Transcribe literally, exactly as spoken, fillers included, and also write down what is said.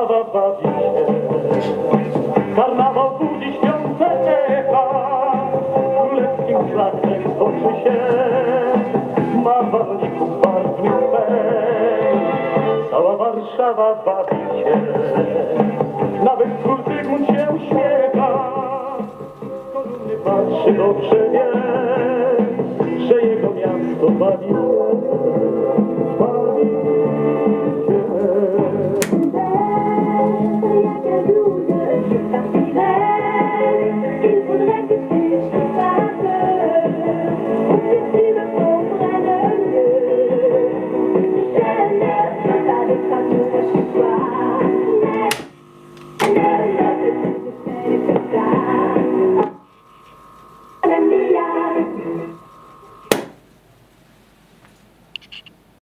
Warszawa bawi się, karnawał budzi śpiące echa, królewskim szlachtem toczy się, ma walników barwny fej. Cała Warszawa bawi się, nawet król Zygmunt się uśmiecha, z kolumny patrzy, dobrze wie, że jego miasto bawi się, bawi się.